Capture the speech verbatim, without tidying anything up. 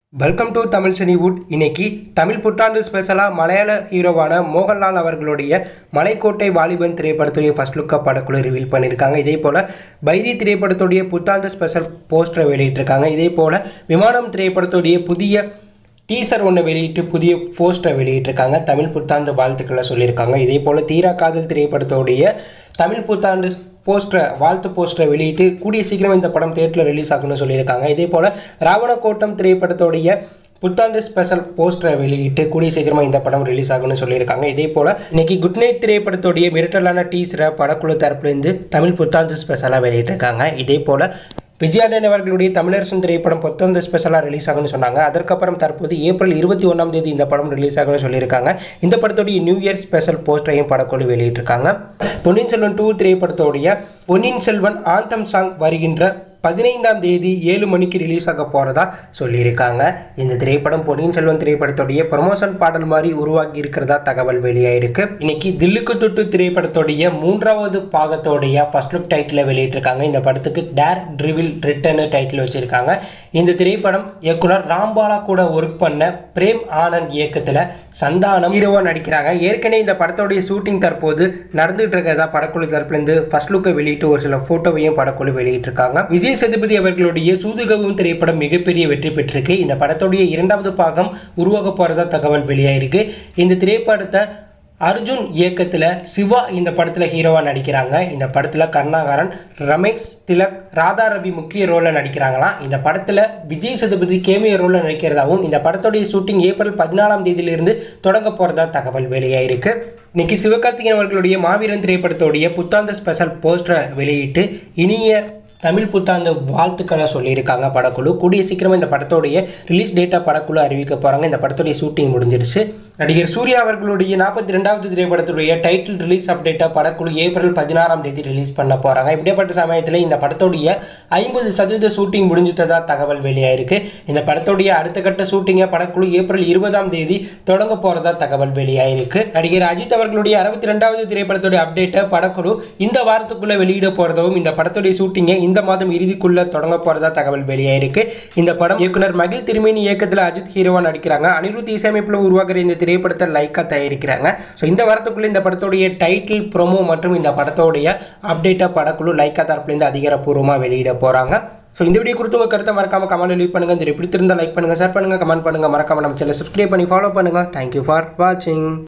Welcome to Tamil Cinewood. இன்னைக்கு தமிழ் புத்தாண்டு ஸ்பெஷலாக மலையாள ஹீரோவான மோகன்லால் அவர்களுடைய மலைக்கோட்டை வாலிபன் திரைப்படத்துடைய ஃபர்ஸ்ட் லுக்கை படக்குழு ரிவீல் பண்ணியிருக்காங்க. இதே போல் பைரி திரைப்படத்துடைய புத்தாண்டு ஸ்பெஷல் போஸ்டரை வெளியிட்டிருக்காங்க. இதே போல் விமானம் திரைப்படத்துடைய புதிய டீசர் ஒன்று வெளியிட்டு புதிய போஸ்டரை வெளியிட்டிருக்காங்க. தமிழ் புத்தாண்டு வாழ்த்துக்களை சொல்லியிருக்காங்க. இதே போல் தீரா காதல் திரைப்படத்துடைய தமிழ் புத்தாண்டு போஸ்டரை வாழ்த்து போஸ்டரை வெளியிட்டு கூடிய சீக்கிரம் இந்த படம் தியேட்டரில் ரிலீஸ் ஆகும்னு சொல்லியிருக்காங்க. இதே போல் ராவணக்கோட்டம் திரைப்படத்துடைய புத்தாண்டு ஸ்பெஷல் போஸ்டரை வெளியிட்டு கூடிய சீக்கிரமாக இந்த படம் ரிலீஸ் ஆகும்னு சொல்லியிருக்காங்க. இதே போல் இன்னைக்கு குட் நைட் திரைப்படத்துடைய மிரட்டலான டீசரை படக்குழு தரப்புலேருந்து தமிழ் புத்தாண்டு ஸ்பெஷலாக வெளியிட்டிருக்காங்க. இதே போல் விஜயானந்த் அவர்களுடைய தமிழரசன் திரைப்படம் புத்தாண்டு ஸ்பெஷலாக ரிலீஸ் ஆகும்னு சொன்னாங்க. அதற்கப்புறம் தற்போது ஏப்ரல் இருபத்தி ஒன்றாம் தேதி இந்த படம் ரிலீஸ் ஆகும்னு சொல்லியிருக்காங்க. இந்த படத்துடைய நியூ இயர் ஸ்பெஷல் போஸ்டரையும் படக்குழு வெளியிட்டிருக்காங்க. பொன்னியின் செல்வன் டூ திரைப்படத்துடைய பொன்னியின் செல்வன் ஆந்தம் சாங் வருகின்ற பதினைந்தாம் தேதி ஏழு மணிக்கு ரிலீஸ் ஆக போகிறதா சொல்லியிருக்காங்க. இந்த திரைப்படம் பொன்னியின் செல்வன் திரைப்படத்துடைய ப்ரமோஷன் பாடல் மாதிரி உருவாக்கி இருக்கிறதா தகவல் வெளியாயிருக்கு. இன்னைக்கு தில்லுக்கு தொட்டு திரைப்படத்துடைய மூன்றாவது பாகத்தோடைய ஃபர்ஸ்ட் லுக் டைட்டில் வெளியிட்டிருக்காங்க. இந்த படத்துக்கு டேர் ட்ரிவில் ரிட்டர்னு டைட்டில் வச்சிருக்காங்க. இந்த திரைப்படம் இயக்குனர் ராம்பாலா கூட ஒர்க் பண்ண பிரேம் ஆனந்த் இயக்கத்தில் சந்தானம் ஹீரோவா நடிக்கிறாங்க. ஏற்கனவே இந்த படத்தோடைய ஷூட்டிங் தற்போது நடந்துட்டு இருக்கிறதா படக்குழு தரப்புலேருந்து ஃபர்ஸ்ட் லுக்கை வெளியிட்டு ஒரு சில போட்டோவையும் படக்குழு வெளியிட்டிருக்காங்க. விஜய் சேதுபதி அவர்களுடைய சூதுகவும் திரைப்படம் மிகப்பெரிய வெற்றி பெற்றிருக்கு. இந்த படத்துடைய இரண்டாவது பாகம் உருவாக போறதா தகவல் வெளியாயிருக்கு. இந்த திரைப்படத்தை அர்ஜுன் இயக்கத்தில் சிவா இந்த படத்தில் ஹீரோவாக நடிக்கிறாங்க. இந்த படத்தில் கருணாகரன், ரமேஷ் திலக், ராதா ரவி முக்கிய ரோலில் நடிக்கிறாங்களாம். இந்த படத்தில் விஜய் சேதுபதி கேமியோ ரோலில் நடிக்கிறதாகவும் இந்த படத்துடைய ஷூட்டிங் ஏப்ரல் பதினாலாம் தேதியிலிருந்து தொடங்க போகிறதா தகவல் வெளியாயிருக்கு. இன்னைக்கு சிவகார்த்திகேயன் அவர்களுடைய மாவீரன் திரைப்படத்துடைய புத்தாண்டு ஸ்பெஷல் போஸ்டரை வெளியிட்டு இனிய தமிழ் புத்தாண்டு வாழ்த்துக்களை சொல்லியிருக்காங்க படக்குழு. கூடிய சீக்கிரமாக இந்த படத்தோடைய ரிலீஸ் டேட்டா படக்குழு அறிவிக்க போகிறாங்க. இந்த படத்துடைய ஷூட்டிங் முடிஞ்சிருச்சு. நடிகர் சூர்யா அவர்களுடைய நாற்பத்தி ரெண்டாவது திரைப்படத்துடைய டைட்டில் ரிலீஸ் அப்டேட்டாக படக்குழு ஏப்ரல் பதினாறாம் தேதி ரிலீஸ் பண்ண போகிறாங்க. இப்படிப்பட்ட சமயத்தில் இந்த படத்துடைய ஐம்பது சதவீத ஷூட்டிங் முடிஞ்சதா தகவல் வெளியாயிருக்கு. இந்த படத்துடைய அடுத்த கட்ட ஷூட்டிங்கை படக்குழு ஏப்ரல் இருபதாம் தேதி தொடங்க போகிறதா தகவல் வெளியாயிருக்கு. நடிகர் அஜித் அவர்களுடைய அறுபத்தி ரெண்டாவது திரைப்படத்துடைய அப்டேட்டை படக்குழு இந்த வாரத்துக்குள்ளே வெளியிட போகிறதும் இந்த படத்துடைய ஷூட்டிங்கை இந்த மாதம் இறுதிக்குள்ள தொடங்க போறதா தகவல் வெளியாயிருக்கு. இந்த படம் இயக்குனர் மகிழ் திருமேனி இயக்கத்தில் அஜித் ஹீரோவா நடிக்கிறாங்க. அனிருத் இசையமைப்பில் உருவாக்குற இந்த திரைப்படத்தை லைக்கா தயாரிக்கிறாங்க. ஸோ இந்த வாரத்துக்குள்ள இந்த படத்துடைய டைட்டில், ப்ரோமோ மற்றும் இந்த படத்தோடைய அப்டேட்டை படக்குழு லைக்கா தரப்புலேருந்து அதிகாரப்பூர்வமாக வெளியிட போறாங்க. ஸோ இந்த வீடியோ குறித்து உங்கள் கருத்தை மறக்காம கமெண்ட் லீவ் பண்ணுங்க. இந்த பிடித்திருந்தா லைக் பண்ணுங்க, ஷேர் பண்ணுங்க, கமெண்ட் பண்ணுங்க, மறக்காம நம்ம சேனலை சப்ஸ்கிரைப் பண்ணி ஃபாலோ பண்ணுங்க. தேங்க்யூ ஃபார் வாட்சிங்.